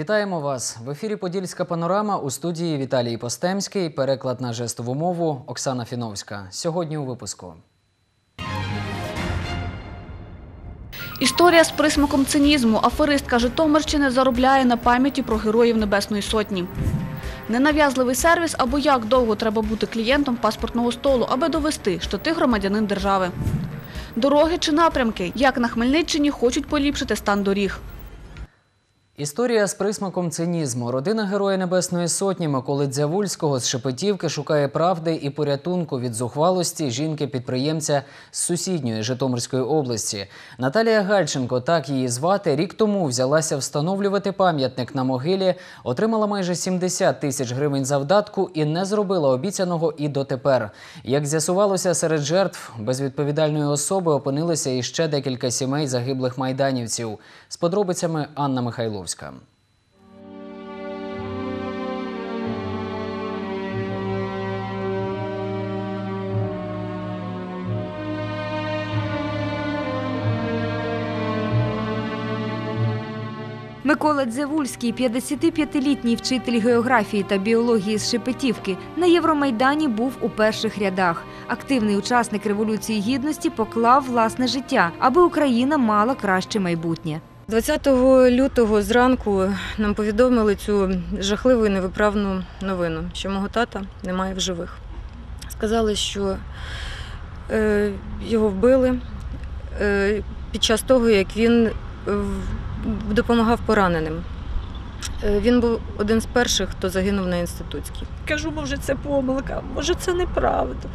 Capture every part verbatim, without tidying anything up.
Вітаємо вас! В ефірі «Подільська панорама», у студії Віталій Постемський, переклад на жестову мову Оксана Фіновська. Сьогодні у випуску. Історія з присмаком цинізму. Аферистка Житомирщини заробляє на пам'яті про героїв Небесної Сотні. Ненав'язливий сервіс або як довго треба бути клієнтом паспортного столу, аби довести, що ти громадянин держави. Дороги чи напрямки. Як на Хмельниччині хочуть поліпшити стан доріг. Історія з присмаком цинізму. Родина Героя Небесної Сотні Миколи Дзявульського з Шепетівки шукає правди і порятунку від зухвалості жінки-підприємця з сусідньої Житомирської області. Наталія Гальченко, так її звати, рік тому взялася встановлювати пам'ятник на могилі, отримала майже сімдесят тисяч гривень завдатку і не зробила обіцяного і дотепер. Як з'ясувалося, серед жертв безвідповідальної особи опинилися іще декілька сімей загиблих майданівців. З подробицями Анна Михайловська. Микола Дзявульський, п'ятдесятип'ятилітній вчитель географії та біології з Шепетівки, на Євромайдані був у перших рядах. Активний учасник Революції Гідності поклав власне життя, аби Україна мала краще майбутнє. двадцятого лютого зранку нам повідомили цю жахливу і невиправну новину, що мого тата немає в живих. Сказали, що е, його вбили е, під час того, як він допомагав пораненим. Е, він був один з перших, хто загинув на Інститутській. Кажу, може це помилка, може це неправда.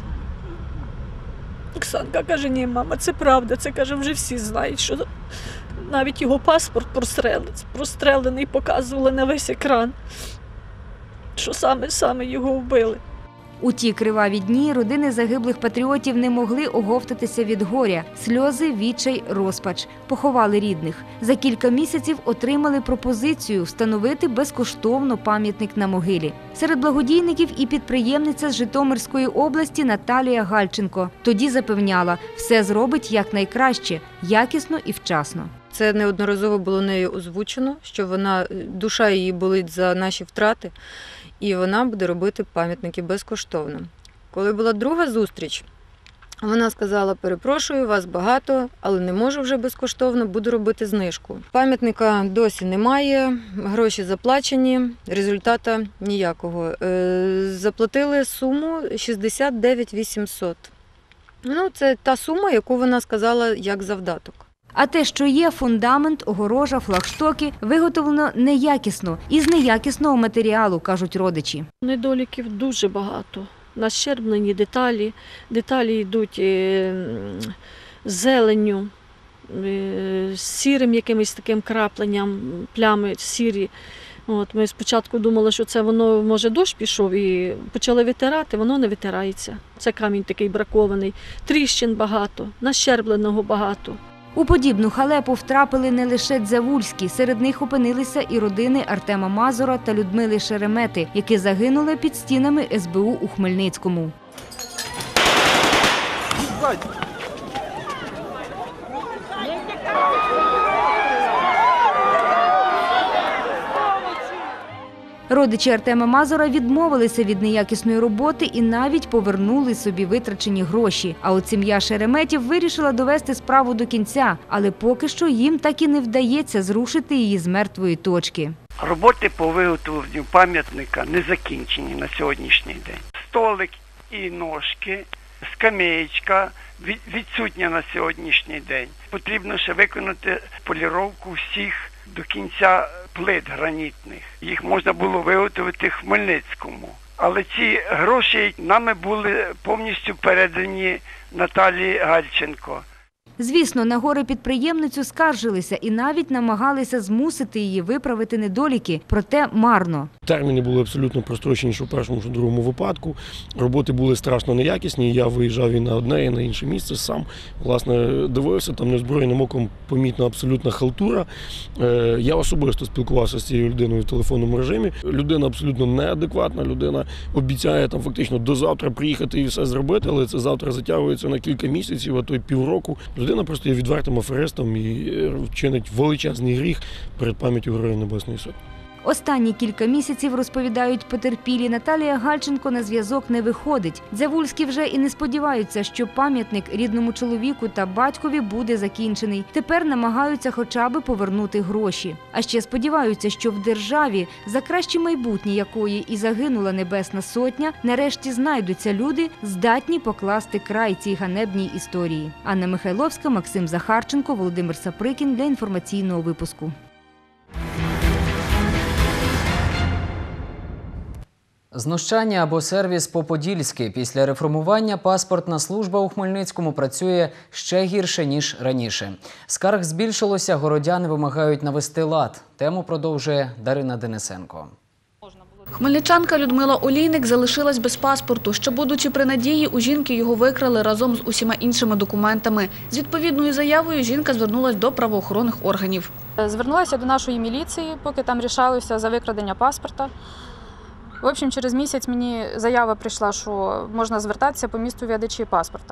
Оксанка каже, ні, мама, це правда, це, каже, вже всі знають, що навіть його паспорт прострелений, показували на весь екран, що саме-саме його вбили. У ті криваві дні родини загиблих патріотів не могли оговтатися від горя. Сльози, відчай, розпач. Поховали рідних. За кілька місяців отримали пропозицію встановити безкоштовно пам'ятник на могилі. Серед благодійників і підприємниця з Житомирської області Наталія Гальченко. Тоді запевняла, все зробить якнайкраще, якісно і вчасно. Це неодноразово було нею озвучено, що вона, душа її болить за наші втрати, і вона буде робити пам'ятники безкоштовно. Коли була друга зустріч, вона сказала, перепрошую, вас багато, але не можу вже безкоштовно, буду робити знижку. Пам'ятника досі немає, гроші заплачені, результату ніякого. Заплатили суму шістдесят дев'ять тисяч вісімсот. Ну, це та сума, яку вона сказала як завдаток. А те, що є фундамент, огорожа, флагштоки, виготовлено неякісно, із неякісного матеріалу, кажуть родичі. Недоліків дуже багато. Нащерблені деталі, деталі йдуть з зеленню, з сірим якимось таким крапленням, плями сірі. От, ми спочатку думали, що це воно, може, дощ пішов і почали витирати, воно не витирається. Це камінь такий бракований, тріщин багато, нащербленого багато. У подібну халепу втрапили не лише Дзявульські, серед них опинилися і родини Артема Мазура та Людмили Шеремети, які загинули під стінами ес бе у у Хмельницькому. Родичі Артема Мазура відмовилися від неякісної роботи і навіть повернули собі витрачені гроші. А от сім'я Шереметів вирішила довести справу до кінця, але поки що їм так і не вдається зрушити її з мертвої точки. Роботи по виготовленню пам'ятника не закінчені на сьогоднішній день. Столик і ножки, скамеєчка відсутня на сьогоднішній день. Потрібно ще виконати поліровку всіх до кінця плит гранітних. Їх можна було виготовити в Хмельницькому. Але ці гроші нами були повністю передані Наталії Гальченко. Звісно, на горе-підприємницю скаржилися і навіть намагалися змусити її виправити недоліки, проте марно. Терміни були абсолютно прострочені, що в першому, що в другому випадку. Роботи були страшно неякісні, я виїжджав і на одне, і на інше місце сам. Власне, дивився, там неозброєним оком помітна абсолютна халтура. Я особисто спілкувався з цією людиною в телефонному режимі. Людина абсолютно неадекватна, людина обіцяє там фактично до завтра приїхати і все зробити, але це завтра затягується на кілька місяців, а то й півроку. Людина просто є відвертим аферистом і вчинить величезний гріх перед пам'яттю Героїв Небесної Сотні. Останні кілька місяців, розповідають потерпілі, Наталія Гальченко на зв'язок не виходить. Дзявульські вже і не сподіваються, що пам'ятник рідному чоловіку та батькові буде закінчений. Тепер намагаються хоча б повернути гроші. А ще сподіваються, що в державі, за краще майбутнє якої і загинула Небесна Сотня, нарешті знайдуться люди, здатні покласти край цій ганебній історії. Анна Михайловська, Максим Захарченко, Володимир Саприкін для інформаційного випуску. Знущання або сервіс по-подільськи. Після реформування паспортна служба у Хмельницькому працює ще гірше, ніж раніше. Скарг збільшилося, городяни вимагають навести лад. Тему продовжує Дарина Денисенко. Хмельничанка Людмила Олійник залишилась без паспорту. Ще будучи при надії, у жінки його викрали разом з усіма іншими документами. З відповідною заявою жінка звернулась до правоохоронних органів. Звернулася до нашої міліції, поки там рішалося за викрадення паспорта. В общем, через місяць мені заява прийшла, що можна звертатися по місту видачі паспорта.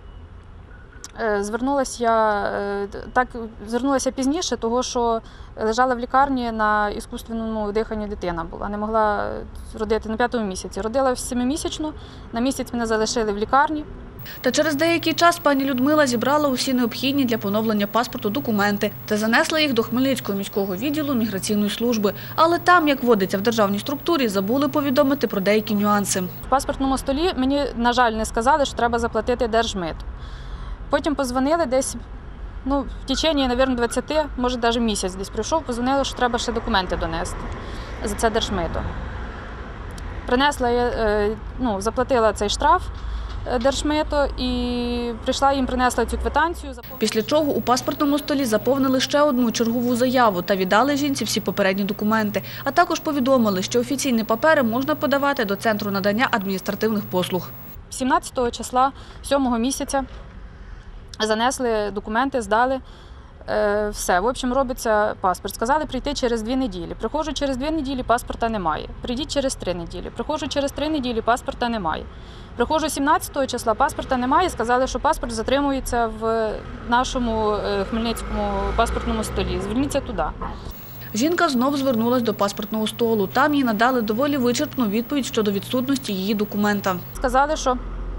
Звернулася я, так, звернулася пізніше, тому що лежала в лікарні на іскусственному диханні дитина була. Не могла родити на п'ятому місяці. Родила в семимісячну, на місяць мене залишили в лікарні. Та через деякий час пані Людмила зібрала усі необхідні для поновлення паспорту документи та занесла їх до Хмельницького міського відділу міграційної служби. Але там, як водиться в державній структурі, забули повідомити про деякі нюанси. В паспортному столі мені, на жаль, не сказали, що треба заплатити держмит. Потім позвонили десь, ну, в течение, мабуть, двадцять, може, навіть місяць десь прийшов, позвонили, що треба ще документи донести за це держмито. Принесла я, ну, заплатила цей штраф держмито і прийшла їм, принесла цю квитанцію. Після чого у паспортному столі заповнили ще одну чергову заяву та віддали жінці всі попередні документи. А також повідомили, що офіційні папери можна подавати до Центру надання адміністративних послуг. сімнадцятого числа сьомого місяця занесли документи, здали. Все, в общем, робиться паспорт. Сказали прийти через дві неділі. Приходжу через дві неділі, паспорта немає. Прийдіть через три неділі. Приходжу через три неділі, паспорта немає. Приходжу сімнадцятого числа, паспорта немає. Сказали, що паспорт затримується в нашому Хмельницькому паспортному столі. Зверніться туди. Жінка знов звернулась до паспортного столу. Там їй надали доволі вичерпну відповідь щодо відсутності її документа. Сказали, що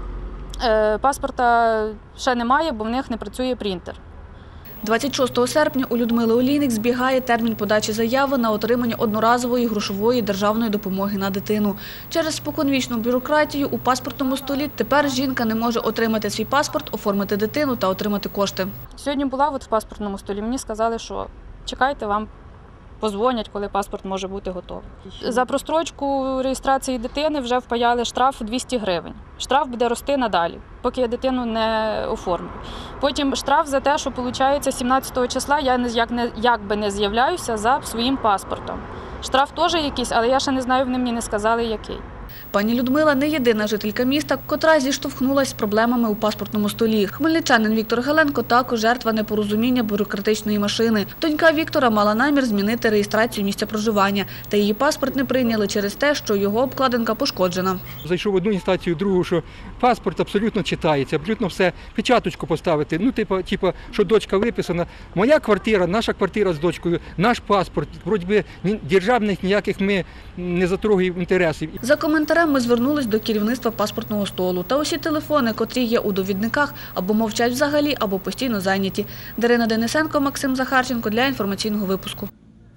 е, паспорта ще немає, бо в них не працює принтер. двадцять шостого серпня у Людмили Олійник збігає термін подачі заяви на отримання одноразової грошової державної допомоги на дитину. Через споконвічну бюрократію у паспортному столі тепер жінка не може отримати свій паспорт, оформити дитину та отримати кошти. Сьогодні була от в паспортному столі, мені сказали, що чекайте, вам позвонять, коли паспорт може бути готовий. За прострочку реєстрації дитини вже впаяли штраф двісті гривень. Штраф буде рости надалі, поки я дитину не оформлю. Потім штраф за те, що, виходить, сімнадцятого числа я як, не, як би не з'являюся за своїм паспортом. Штраф теж якийсь, але я ще не знаю, вони мені не сказали, який. Пані Людмила не єдина жителька міста, котра зіштовхнулася з проблемами у паспортному столі. Хмельничанин Віктор Геленко також жертва непорозуміння бюрократичної машини. Донька Віктора мала намір змінити реєстрацію місця проживання, та її паспорт не прийняли через те, що його обкладинка пошкоджена. Зайшов в одну інстанцію, в другу, що паспорт абсолютно читається, абсолютно все, печаточку поставити, ну, типу, типу, що дочка виписана. Моя квартира, наша квартира з дочкою, наш паспорт, вроді би, державних ніяких ми не затрогаємо інтересів. За коментарем ми звернулись до керівництва паспортного столу. Та усі телефони, котрі є у довідниках, або мовчать взагалі, або постійно зайняті. Дарина Денисенко, Максим Захарченко для інформаційного випуску.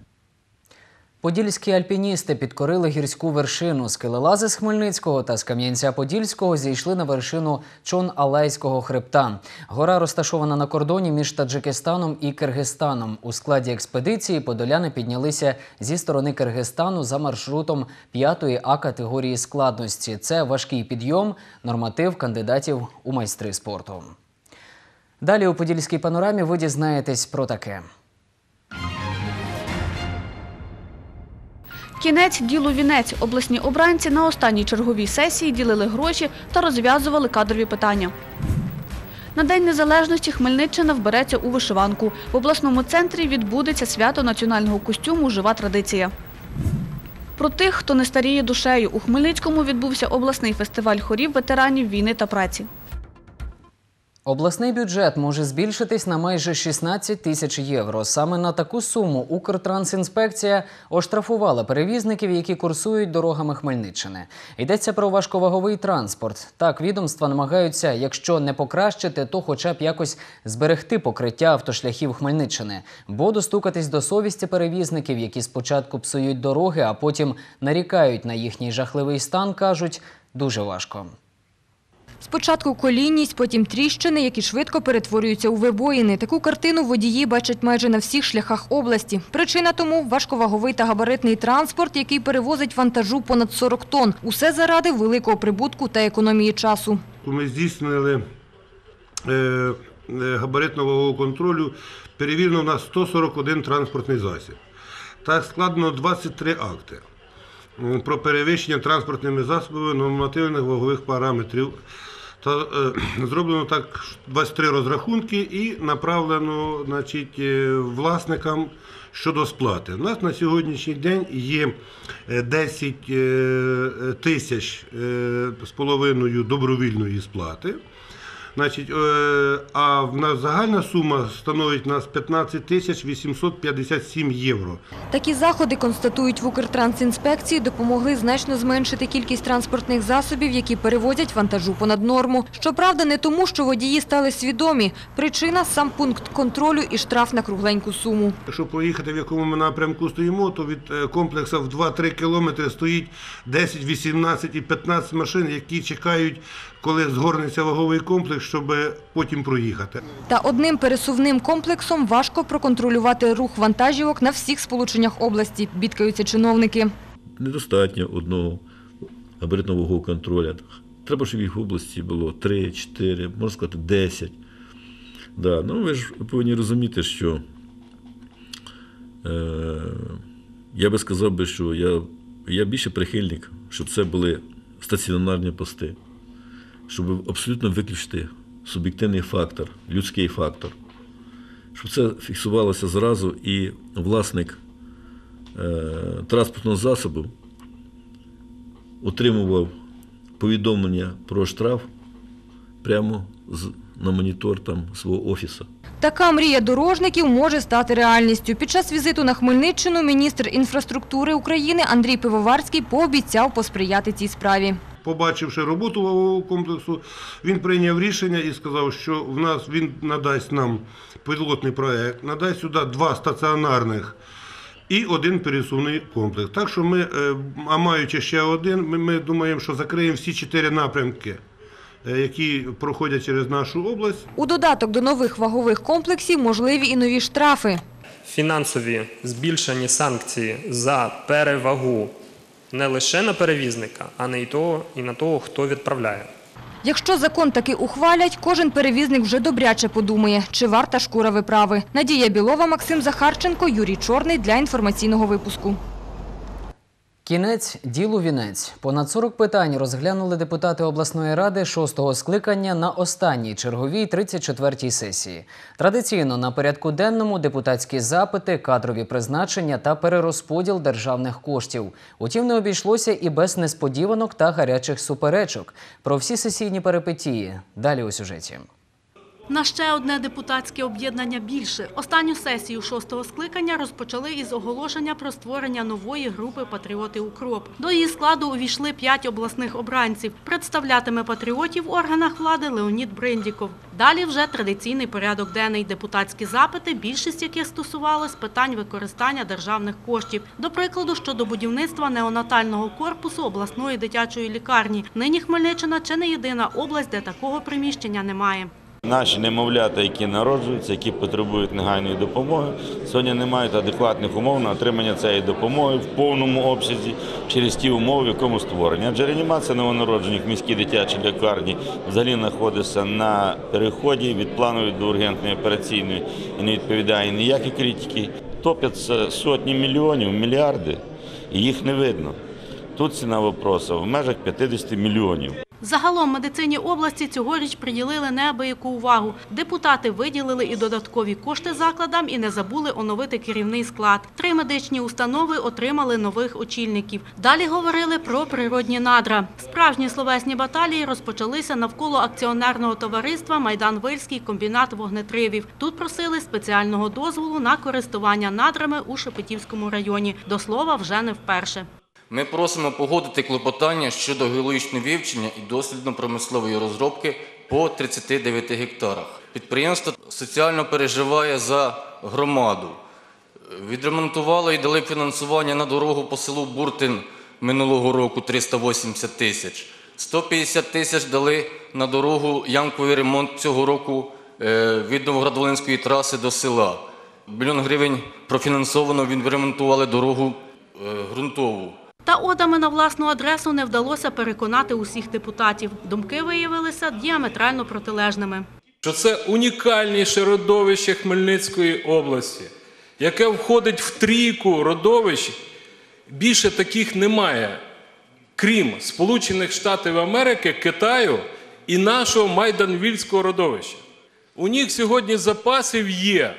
Подільські альпіністи підкорили гірську вершину. Скелелази з Хмельницького та з Кам'янця-Подільського зійшли на вершину Чон-Алайського хребта. Гора розташована на кордоні між Таджикистаном і Киргизстаном. У складі експедиції подоляни піднялися зі сторони Киргизстану за маршрутом п'ятої А категорії складності. Це важкий підйом, норматив кандидатів у майстри спорту. Далі у Подільській панорамі ви дізнаєтесь про таке. Кінець ділу вінець. Обласні обранці на останній черговій сесії ділили гроші та розв'язували кадрові питання. На День Незалежності Хмельниччина вбереться у вишиванку. В обласному центрі відбудеться свято національного костюму «Жива традиція». Про тих, хто не старіє душею, у Хмельницькому відбувся обласний фестиваль хорів ветеранів війни та праці. Обласний бюджет може збільшитись на майже шістнадцять тисяч євро. Саме на таку суму Укртрансінспекція оштрафувала перевізників, які курсують дорогами Хмельниччини. Йдеться про важковаговий транспорт. Так, відомства намагаються, якщо не покращити, то хоча б якось зберегти покриття автошляхів Хмельниччини. Бо достукатись до совісті перевізників, які спочатку псують дороги, а потім нарікають на їхній жахливий стан, кажуть, дуже важко. Спочатку колійність, потім тріщини, які швидко перетворюються у вибоїни. Таку картину водії бачать майже на всіх шляхах області. Причина тому – важковаговий та габаритний транспорт, який перевозить вантажу понад сорок тонн. Усе заради великого прибутку та економії часу. Ми здійснили габаритно-вагового контролю, перевірено в нас сто сорок один транспортний засіб. Так складено двадцять три акти про перевищення транспортними засобами нормативних вагових параметрів. Та, е, зроблено так двадцять три розрахунки і направлено, значить, власникам щодо сплати. У нас на сьогоднішній день є десять тисяч з половиною добровільної сплати. Значить, а в нас загальна сума становить у нас п'ятнадцять тисяч вісімсот п'ятдесят сім євро. Такі заходи, констатують в Укртрансінспекції, допомогли значно зменшити кількість транспортних засобів, які перевозять вантажу понад норму. Щоправда, не тому, що водії стали свідомі. Причина – сам пункт контролю і штраф на кругленьку суму. Якщо поїхати, в якому ми напрямку стоїмо, то від комплексу в два-три кілометри стоїть десять, вісімнадцять і п'ятнадцять машин, які чекають, коли згорнеться ваговий комплекс, щоб потім проїхати. Та одним пересувним комплексом важко проконтролювати рух вантажівок на всіх сполученнях області, бідкаються чиновники. Недостатньо одного габаритно-вагового контролю. Треба, щоб їх в області було три, чотири, можна сказати, десять. Да, ну, ви ж повинні розуміти, що е, я би сказав, би, що я, я більше прихильник, щоб це були стаціонарні пости. Щоб абсолютно виключити суб'єктивний фактор, людський фактор. Щоб це фіксувалося зразу і власник е, транспортного засобу отримував повідомлення про штраф прямо з, на монітор там, свого офісу. Така мрія дорожників може стати реальністю. Під час візиту на Хмельниччину міністр інфраструктури України Андрій Пивоварський пообіцяв посприяти цій справі. Побачивши роботу вагового комплексу, він прийняв рішення і сказав, що в нас він надасть нам пілотний проєкт, надасть сюди два стаціонарних і один пересувний комплекс. Так що ми, а маючи ще один, ми, ми думаємо, що закриємо всі чотири напрямки, які проходять через нашу область. У додаток до нових вагових комплексів можливі і нові штрафи. Фінансові збільшені санкції за перевагу не лише на перевізника, а не і, того, і на того, хто відправляє. Якщо закон таки ухвалять, кожен перевізник вже добряче подумає, чи варта шкура виправи. Надія Білова, Максим Захарченко, Юрій Чорний для інформаційного випуску. Кінець ділу вінець. Понад сорок питань розглянули депутати обласної ради шостого скликання на останній черговій тридцять четвертій сесії. Традиційно на порядку денному депутатські запити, кадрові призначення та перерозподіл державних коштів. Утім, не обійшлося і без несподіванок та гарячих суперечок. Про всі сесійні перипетії далі у сюжеті. На ще одне депутатське об'єднання більше. Останню сесію шостого скликання розпочали із оголошення про створення нової групи «Патріоти УКРОП». До її складу увійшли п'ять обласних обранців. Представлятиме патріотів в органах влади Леонід Бриндіков. Далі вже традиційний порядок денний. Депутатські запити, більшість яких стосувалась питань використання державних коштів. До прикладу, щодо будівництва неонатального корпусу обласної дитячої лікарні. Нині Хмельниччина – чи не єдина область, де такого приміщення немає. Наші немовлята, які народжуються, які потребують негайної допомоги, сьогодні не мають адекватних умов на отримання цієї допомоги в повному обсязі через ті умови, в якому створені. Адже реанімація новонароджених в міській дитячій лікарні взагалі знаходиться на переході від планової до ургентної операційної і не відповідає ніякій критики. Топляться сотні мільйонів, мільярди, і їх не видно. Тут ціна вопросу в межах п'ятдесят мільйонів. Загалом медицині області цьогоріч приділили неабияку увагу. Депутати виділили і додаткові кошти закладам і не забули оновити керівний склад. Три медичні установи отримали нових очільників. Далі говорили про природні надра. Справжні словесні баталії розпочалися навколо акціонерного товариства «Майдан-Вильський комбінат вогнетривів». Тут просили спеціального дозволу на користування надрами у Шепетівському районі. До слова, вже не вперше. Ми просимо погодити клопотання щодо геологічного вивчення і дослідно-промислової розробки по тридцяти дев'яти гектарах. Підприємство соціально переживає за громаду. Відремонтувало і дали фінансування на дорогу по селу Буртин минулого року триста вісімдесят тисяч. сто п'ятдесят тисяч дали на дорогу ямковий ремонт цього року від Новоград-Волинської траси до села. Мільйон гривень профінансовано, відремонтували дорогу ґрунтову. Та одами на власну адресу не вдалося переконати усіх депутатів. Думки виявилися діаметрально протилежними. Що це унікальніше родовище Хмельницької області, яке входить в трійку родовищ, більше таких немає, крім Сполучених Штатів Америки, Китаю і нашого Майдан-Вільського родовища. У них сьогодні запасів є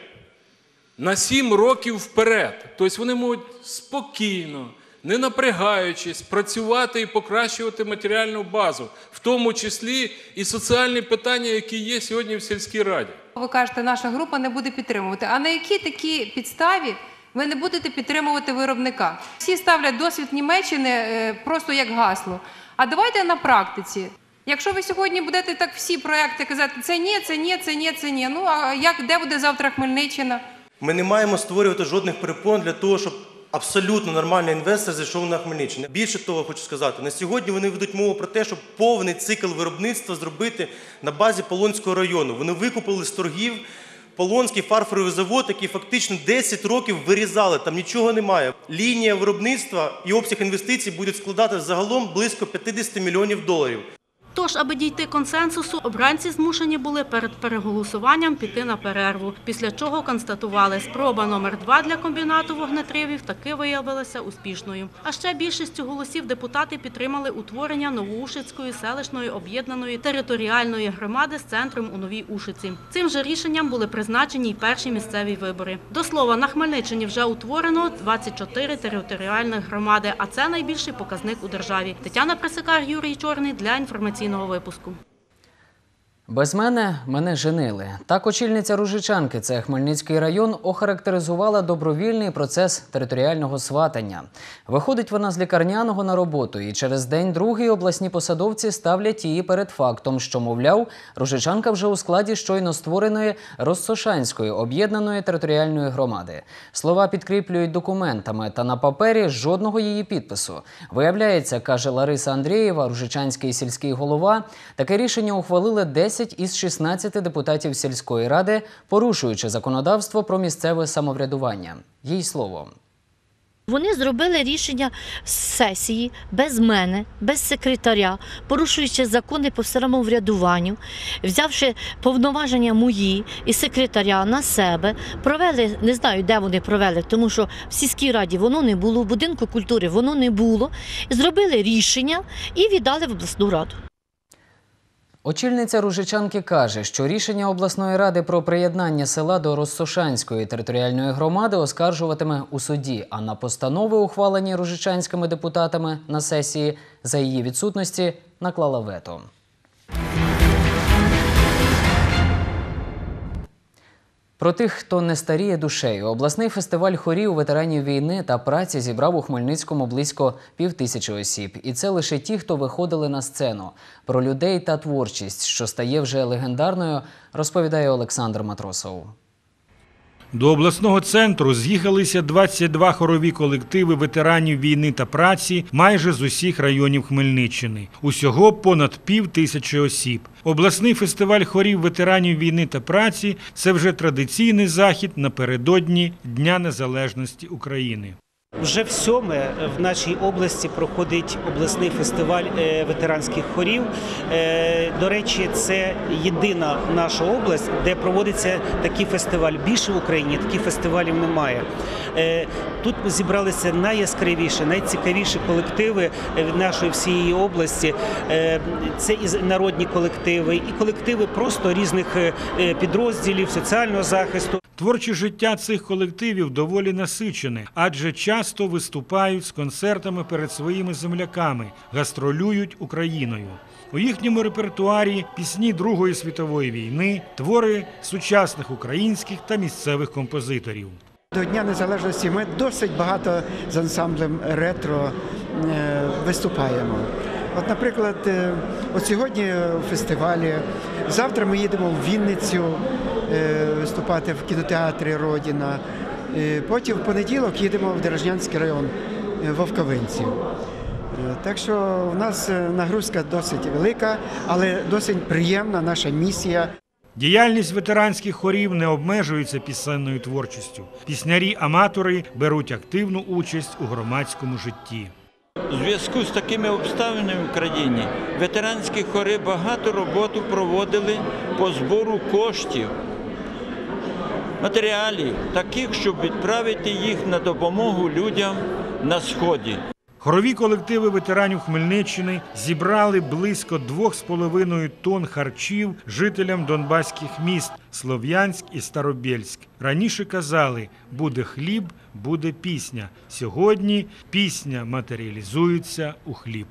на сім років вперед. Тобто вони можуть спокійно, не напрягаючись, працювати і покращувати матеріальну базу, в тому числі і соціальні питання, які є сьогодні в сільській раді. Ви кажете, наша група не буде підтримувати. А на якій такій підставі ви не будете підтримувати виробника? Всі ставлять досвід Німеччини просто як гасло. А давайте на практиці. Якщо ви сьогодні будете так всі проекти казати, це ні, це ні, це ні, це ні, ну а як, де буде завтра Хмельниччина? Ми не маємо створювати жодних перепон для того, щоб абсолютно нормальний інвестор зайшов на Хмельниччину. Більше того, хочу сказати, на сьогодні вони ведуть мову про те, щоб повний цикл виробництва зробити на базі Полонського району. Вони викупили з торгів Полонський фарфоровий завод, який фактично десять років вирізали, там нічого немає. Лінія виробництва і обсяг інвестицій буде складати загалом близько п'ятдесят мільйонів доларів. Тож, аби дійти консенсусу, обранці змушені були перед переголосуванням піти на перерву, після чого констатували, спроба номер два для комбінату вогнетривів таки виявилася успішною. А ще більшістю голосів депутати підтримали утворення Новоушицької селищної об'єднаної територіальної громади з центром у Новій Ушиці. Цим же рішенням були призначені й перші місцеві вибори. До слова, на Хмельниччині вже утворено двадцять чотири територіальних громади, а це найбільший показник у державі. Тетяна Пресикар, Юрій Чорний для інформаційного випуску. Без мене мене женили. Так очільниця Ружичанки, це Хмельницький район, охарактеризувала добровільний процес територіального сватання. Виходить вона з лікарняного на роботу, і через день-другий обласні посадовці ставлять її перед фактом, що, мовляв, Ружичанка вже у складі щойно створеної Розсошанської об'єднаної територіальної громади. Слова підкріплюють документами, та на папері жодного її підпису. Виявляється, каже Лариса Андрієва, ружичанський сільський голова, таке рішення ухвалили десять із шістнадцяти депутатів сільської ради, порушуючи законодавство про місцеве самоврядування. Їй слово. Вони зробили рішення з сесії без мене, без секретаря, порушуючи закони по самоврядуванню, взявши повноваження мої і секретаря на себе, провели, не знаю, де вони провели, тому що в сільській раді воно не було, в будинку культури воно не було, зробили рішення і віддали в обласну раду. Очільниця Ружичанки каже, що рішення обласної ради про приєднання села до Розсошанської територіальної громади оскаржуватиме у суді, а на постанови, ухвалені ружичанськими депутатами на сесії, за її відсутності наклала вето. Про тих, хто не старіє душею, обласний фестиваль хорів ветеранів війни та праці зібрав у Хмельницькому близько півтисячі осіб. І це лише ті, хто виходили на сцену. Про людей та творчість, що стає вже легендарною, розповідає Олександр Матросов. До обласного центру з'їхалися двадцять два хорові колективи ветеранів війни та праці майже з усіх районів Хмельниччини. Усього понад пів тисячі осіб. Обласний фестиваль хорів ветеранів війни та праці – це вже традиційний захід напередодні Дня Незалежності України. Вже в сьоме в нашій області проходить обласний фестиваль ветеранських хорів. До речі, це єдина наша область, де проводиться такий фестиваль. Більше в Україні таких фестивалів немає. Тут зібралися найяскравіші, найцікавіші колективи від нашої всієї області. Це і народні колективи, і колективи просто різних підрозділів, соціального захисту. Творче життя цих колективів доволі насичене, адже часто виступають з концертами перед своїми земляками, гастролюють Україною. У їхньому репертуарі пісні Другої світової війни, твори сучасних українських та місцевих композиторів. До Дня Незалежності ми досить багато з ансамблем ретро виступаємо. От, наприклад, от сьогодні у фестивалі, завтра ми їдемо в Вінницю виступати в кінотеатрі «Родина», потім в понеділок їдемо в Деражнянський район, в Вовковинці. Так що у нас нагрузка досить велика, але досить приємна наша місія. Діяльність ветеранських хорів не обмежується пісенною творчістю. Піснярі-аматори беруть активну участь у громадському житті. У зв'язку з такими обставинами в країні ветеранські хори багато роботи проводили по збору коштів, матеріалів, таких, щоб відправити їх на допомогу людям на Сході. Хорові колективи ветеранів Хмельниччини зібрали близько двох з половиною тонн харчів жителям донбаських міст Слов'янськ і Старобєльськ. Раніше казали, буде хліб, буде пісня. Сьогодні пісня матеріалізується у хліб.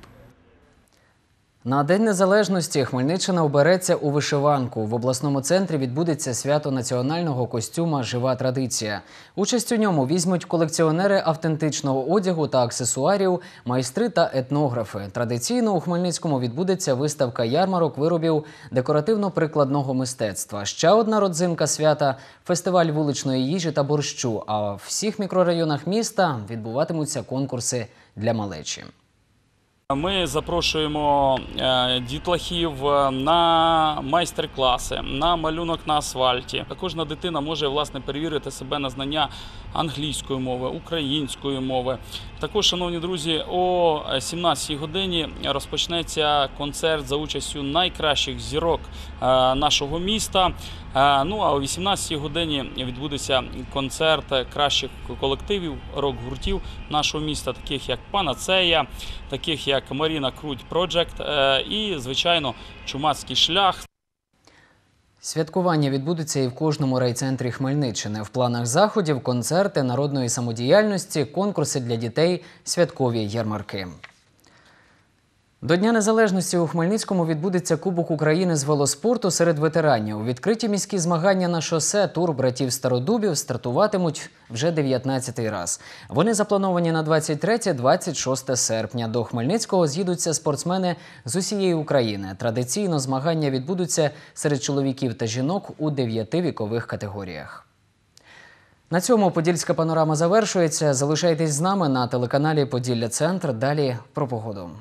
На День Незалежності Хмельниччина обереться у вишиванку. В обласному центрі відбудеться свято національного костюма «Жива традиція». Участь у ньому візьмуть колекціонери автентичного одягу та аксесуарів, майстри та етнографи. Традиційно у Хмельницькому відбудеться виставка ярмарок виробів декоративно-прикладного мистецтва. Ще одна родзинка свята – фестиваль вуличної їжі та борщу. А в всіх мікрорайонах міста відбуватимуться конкурси для малечі. Ми запрошуємо дітлахів на майстер-класи, на малюнок на асфальті. Кожна дитина може, власне, перевірити себе на знання англійської мови, української мови. Також, шановні друзі, о сімнадцятій годині розпочнеться концерт за участю найкращих зірок нашого міста. Ну а о вісімнадцятій годині відбудеться концерт кращих колективів, рок-гуртів нашого міста, таких як «Панацея», таких як «Маріна Круть Проджект» і, звичайно, «Чумацький шлях». Святкування відбудеться і в кожному райцентрі Хмельниччини. В планах заходів – концерти народної самодіяльності, конкурси для дітей, святкові ярмарки. До Дня Незалежності у Хмельницькому відбудеться Кубок України з велоспорту серед ветеранів. Відкриті міські змагання на шосе «Тур братів Стародубів» стартуватимуть вже дев'ятнадцятий раз. Вони заплановані на двадцять третє - двадцять шосте серпня. До Хмельницького з'їдуться спортсмени з усієї України. Традиційно змагання відбудуться серед чоловіків та жінок у дев'яти вікових категоріях. На цьому «Подільська панорама» завершується. Залишайтесь з нами на телеканалі «Поділля-Центр». Далі про погоду.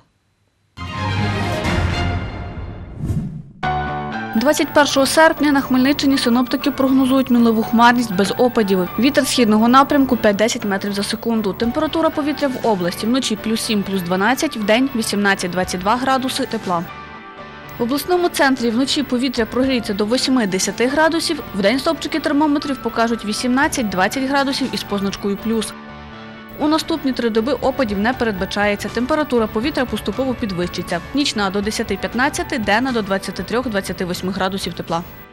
двадцять першого серпня на Хмельниччині синоптики прогнозують мінливу хмарність без опадів. Вітер східного напрямку п'ять - десять метрів за секунду. Температура повітря в області вночі плюс сім - плюс дванадцять, вдень вісімнадцять - двадцять два градуси тепла. В обласному центрі вночі повітря прогріється до восьми - десяти градусів, вдень стовпчики термометрів покажуть вісімнадцять - двадцять градусів із позначкою плюс. У наступні три доби опадів не передбачається. Температура повітря поступово підвищиться. Нічна до десяти - п'ятнадцяти, денна до двадцяти трьох - двадцяти восьми градусів тепла.